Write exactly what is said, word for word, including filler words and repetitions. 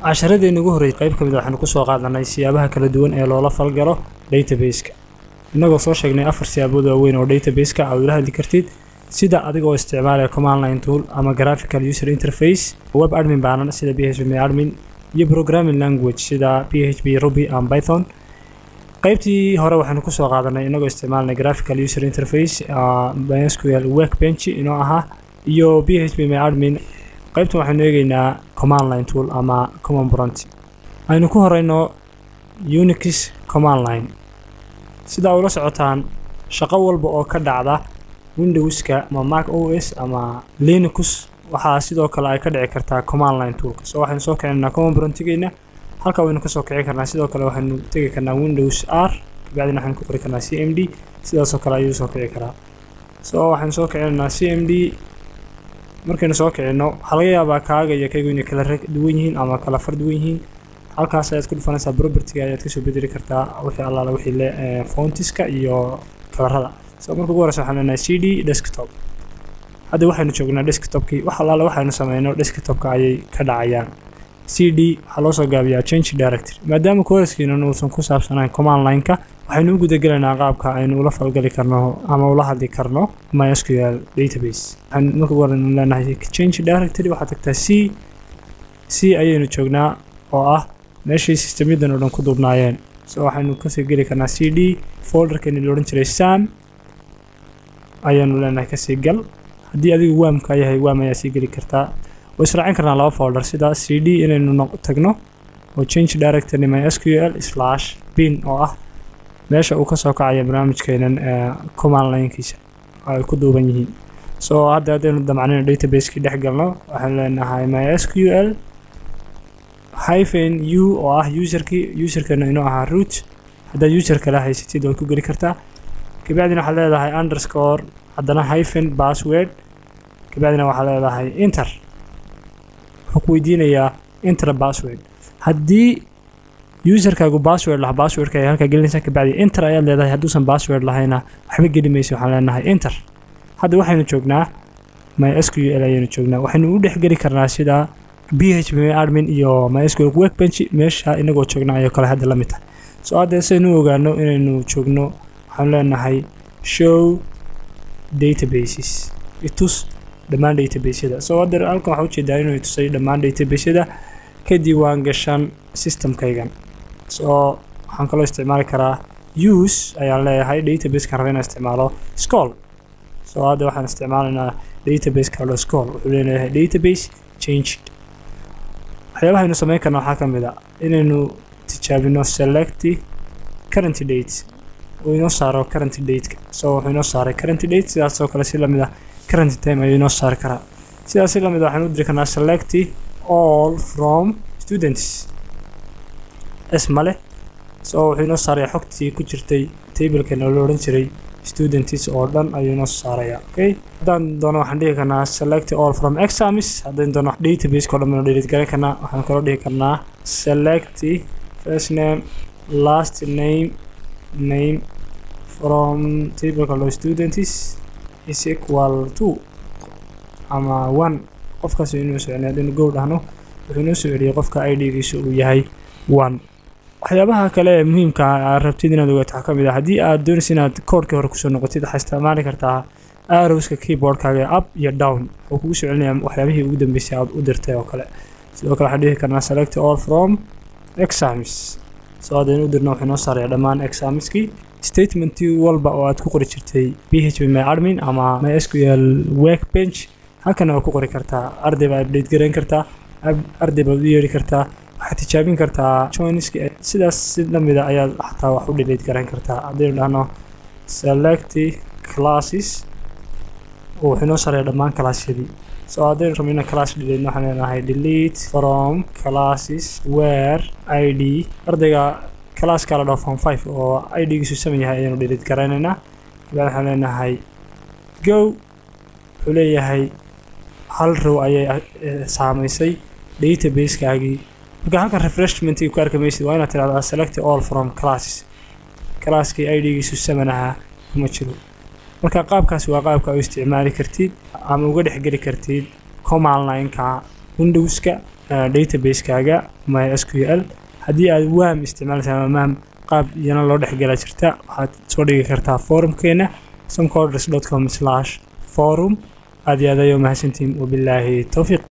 casharadeenna ugu horreeyay qayb ka mid ah waxaan ku soo qaadanay siyaabaha kala duwan ee loola falgalo database-ka inagoo soo sheegnay afar siyaabood oo weyn oo database-ka aad ula hadli kartid sida adigoo isticmaalaya command line tool ama graphical user interface web admin baanan sida P H P admin iyo programming language sida P H P Ruby and Python qaybtii hore waxaan ku soo qaadanay inagoo isticmaalnay graphical user interface MySQL workbench inoo aha iyo P H P admin qaybta waxaan eegaynaa command line tool ama command prompt aynu ku horeyno Unix command line sida ula socotaan shaqo walba oo ka dhacda Windows-ka ama Mac O S ama Linux waxa sidoo kale ay ka dhici kartaa command line tool soo waxaan soo kicinaa command prompt-geena halka waynu ka soo kici karnaa sidoo kale waxaan tagi karnaa Windows R kabacdina waxaan ku qori karnaa C M D sidaas oo kale ayuu soo kici karaa soo waxaan soo kicinaa C M D markaynu soo kicino waxa laga yaabaa kaaga iyo kaygu inay kala duwan yihiin ama kala far duwan yihiin halkaas ayaad ku dhufanaysaa property-ga ayaad ka soo bedeli kartaa wixii allaala wixii le fontiska iyo kalarada soo marka ugu horeysa waxaan leenahay C D desktop hadda waxaynu joognaa desktop-kii wax allaala waxaynu sameeyno desktop-ka ayay ka dhacayaan C D waxa loo soo gaabiyaa change directory maadaama kooraskiina uusan ku saabsanayn command line-ka waxaynu u guda gelaynaa qaabka aynu ula falgali karno ama ula hadli karno MySQL database waxaan marka ugu horeysa leenahay change directory waxaad tagtaa C C ayaynu joognaa oo ah meeshii systemyadan oo dhan ku duubnaayeen soo waxaynu ka sii geli karnaa C D folder-kan la oran jiray sam ayaynu leenahay ka sii gal haddii adigu waamka yahay waam ayaa sii geli kartaa oo israacin karnaa laba folder sida C D inaynu tagno oo change directory MySQL/bin oo ah meesha uu ka soo kacayo barnaamijkeenan command line-kiisa ay ku duuban yihiin soo hadda hadaynu damacnayno database-kii dhex galno waxaan leenahay MySQL hyphen u oo ah userkii userkana inuu ahaa root haddaad user kala haysatid waad ku geli kartaa kabacdina waxaad leedahay underscore haddana hyphen password kabacdina waxaad leedahay enter wuxuu ku weydiinayaa enter password haddii userkaagu password laha passwordka ay halka gelinaysaa kabacdi enter ayaad leedahay hadduusan password lahayna waxba geli mayso waxaan leenahay enter hadda waxaynu joognaa MySQL ayaynu joognaa waxaynu u dhex geli karnaa sida P H P admin iyo MySQL workbench meesha inagoo joognaa ayuu kale hadda la mid tahay soo hadda saynu ogaano inaynu joogno waxaan leenahay show databases itus dhammaan database-yada soo hadda halkan waxaa ujeedaa inuu itusay dhammaan database-yada ka diiwaan gashan system-kaygan soo waxaan kaloo isticmaali karaa use ayaan leeyahay database-kan raba inaan isticmaalo scroll soo hadda waxaan isticmaalaynaa database-ka loo scroll wuxuu leeyahay database changed waxyaabaha aynu samayn karno waxaa ka mid ah inaynu tijaabino select current date oo inoo saaro current date-ka soo wuxuu inoo saaray current date sidaas oo kale si lamid ah current time ayuu inoo saari karaa sidaas si lamid ah waxaan u diri karnaa select all from students ismale soo wuxuu inoo saaraya xogtii ku jirtay table-kan oo la oran jiray students oo dhan ayuu inoo saaraya okay haddaan doono waxaan dhihi karnaa select all from exams haddaan doono database-ka oo dhan inuu delete garan karnaa waxaan kaloo dhihi karnaa select first name last name name from table-ka loo students is equal to ama one qofkaas inuu soo celinayo inuu go dhahno wuxuu inoo soo celiyay qofka I D-giisu uu yahay one waxyaabaha kale ee muhiimka ah rabtid inaad ogaato waxa ka mid ah haddii aad doonaysid inaad code-ka hore ku soo noqotid waxaad isticmaali kartaa arrows-ka keyboard-kaaga up iyo down oo kugu soo celinaya waxyaabihii ugu dambeysay aad u dirtay oo kale sidoo kale waxaan dhihi karnaa select all from exams soo haddaynu u dirno wuxuu inoo saaraya dhammaan examskii statementii walba oo aad ku qori jirtay P H P admin ama MySQL workbench halkan waa ku qori kartaa arday baa update garan kartaa arday baa u yeeri kartaa waxaad tijaabin kartaa joiniska sidaas si lamid ah ayaad xataa wax u delete garan kartaa haddaynu dhahno select classes oo wuxuu inoo saaraya dhammaan classyadii soo haddaynu rabno inaan class delete waxaan leenahay delete from classes where I D ardayga class-ka la dhaho form five oo I D-giisu saman yahay ayaanu delete garanaynaa kabacdi waxaan leenahay go wuxuu leeyahay hal row ayay saamaysay database-kaagii marka halkan refreshment-ii ku arki maysid waa inaad tidhahdaa select all from classes class-kii I D-giisu saman ahaa kuma jiro marka qaabkaasi waa qaabka u isticmaali kartid ama uga dhex geli kartid command line-ka Windows-ka database-kaaga MySQL haddii aad WAM isticmaalaysaa ama MAM qaab iyana loo dhexgala jirta waxaad soo dhigi kartaa forumkeena somcoders dot com slash forum aad iyo aad ayuu mahadsantihiin wabilaahi tawfiiq